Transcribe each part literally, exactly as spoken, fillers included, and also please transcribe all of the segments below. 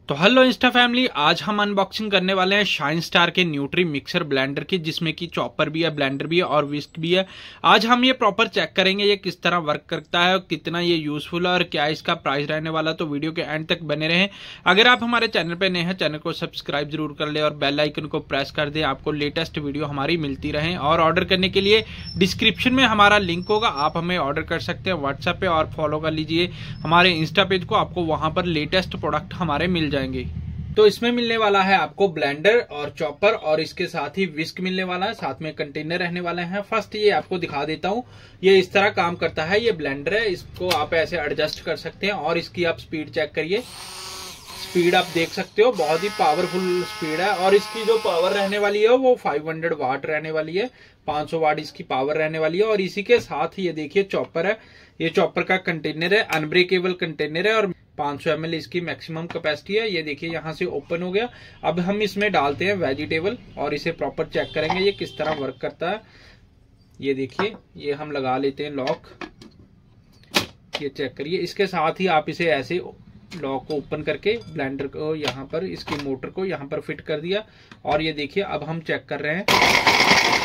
तो hello Insta family, आज हम अनबॉक्सिंग करने वाले हैं शाइन स्टार के न्यूट्री मिक्सर ब्लेंडर की, जिसमें कि चॉपर भी है, ब्लेंडर भी है और विस्क भी है। आज हम ये प्रॉपर चेक करेंगे ये किस तरह वर्क करता है और कितना ये यूजफुल है और क्या इसका प्राइस रहने वाला। तो वीडियो के एंड तक बने रहें। अगर आप हमारे चैनल पर नए हैं, चैनल को सब्सक्राइब जरूर कर ले और बेल आइकन को प्रेस कर दे, आपको लेटेस्ट वीडियो हमारी मिलती रहे। और ऑर्डर करने के लिए डिस्क्रिप्शन में हमारा लिंक होगा, आप हमें ऑर्डर कर सकते हैं व्हाट्सएप पे और फॉलो कर लीजिए हमारे इंस्टा पेज को, आपको वहां पर लेटेस्ट प्रोडक्ट हमारे मिल जाएंगे। तो इसमें मिलने वाला है आपको ब्लेंडर और चॉपर और इसके साथ ही विस्क मिलने वाला है, साथ में कंटेनर रहने वाले हैं। फर्स्ट ये आपको दिखा देता हूं, ये इस तरह काम करता है। ये ब्लेंडर है, इसको आप ऐसे एडजस्ट कर सकते हैं और इसकी आप स्पीड चेक करिए। स्पीड आप देख सकते हो, बहुत ही पावरफुल स्पीड है। और इसकी जो पावर रहने वाली है वो पाँच सौ वाट रहने वाली है, पाँच सौ वाट इसकी पावर रहने वाली है। और इसी के साथ ये देखिए चॉपर है, ये चॉपर का कंटेनर है, अनब्रेकेबल कंटेनर है और पाँच सौ एम एल इसकी मैक्सिमम कैपेसिटी है। ये देखिए यहाँ से ओपन हो गया। अब हम इसमें डालते हैं वेजिटेबल और इसे प्रॉपर चेक करेंगे ये किस तरह वर्क करता है। ये देखिए, ये हम लगा लेते हैं लॉक, ये चेक करिए। इसके साथ ही आप इसे ऐसे लॉक को ओपन करके ब्लेंडर को यहाँ पर, इसकी मोटर को यहाँ पर फिट कर दिया। और ये देखिए अब हम चेक कर रहे हैं,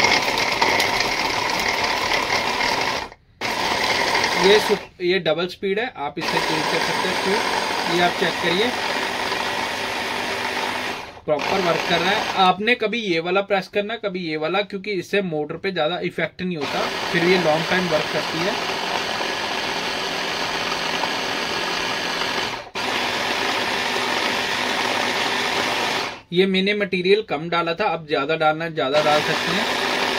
ये ये डबल स्पीड है, आप इसे चेंज कर सकते हैं स्पीड। ये आप चेक करिए, प्रॉपर वर्क कर रहा है। आपने कभी ये वाला प्रेस करना, कभी ये वाला, क्योंकि इससे मोटर पे ज्यादा इफेक्ट नहीं होता, फिर ये लॉन्ग टाइम वर्क करती है। ये मैंने मटेरियल कम डाला था, अब ज्यादा डालना है ज्यादा डाल सकते हैं,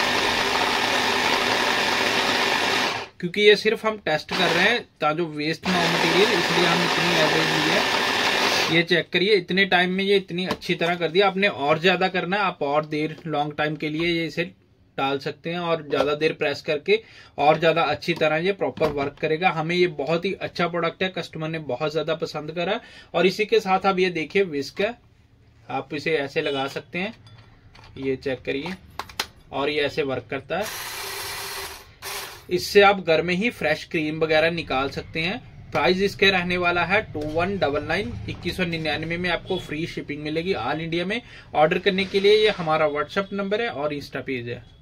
क्योंकि ये सिर्फ हम टेस्ट कर रहे हैं ताकि वेस्ट ना हो मटेरियल, इसलिए हम इतनी एवरेज ली है। ये चेक करिए, इतने टाइम में ये इतनी अच्छी तरह कर दिया। आपने और ज्यादा करना है, आप और देर लॉन्ग टाइम के लिए ये इसे डाल सकते हैं और ज्यादा देर प्रेस करके और ज्यादा अच्छी तरह ये प्रॉपर वर्क करेगा। हमें ये बहुत ही अच्छा प्रोडक्ट है, कस्टमर ने बहुत ज्यादा पसंद करा। और इसी के साथ आप ये देखिए विस्क है, आप इसे ऐसे लगा सकते हैं, ये चेक करिए, और ये ऐसे वर्क करता है। इससे आप घर में ही फ्रेश क्रीम वगैरह निकाल सकते हैं। प्राइस इसके रहने वाला है टू वन डबल नाइन इक्कीस सौ निन्यानवे में आपको फ्री शिपिंग मिलेगी ऑल इंडिया में। ऑर्डर करने के लिए ये हमारा व्हाट्सएप नंबर है और इंस्टा पेज है।